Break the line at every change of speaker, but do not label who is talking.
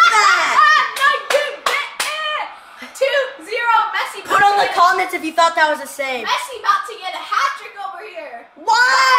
that.
No, you didn't. 2-0. Messi.
Put on the comments if you thought that was the same.
Messi about to get a hat trick over here.
Why?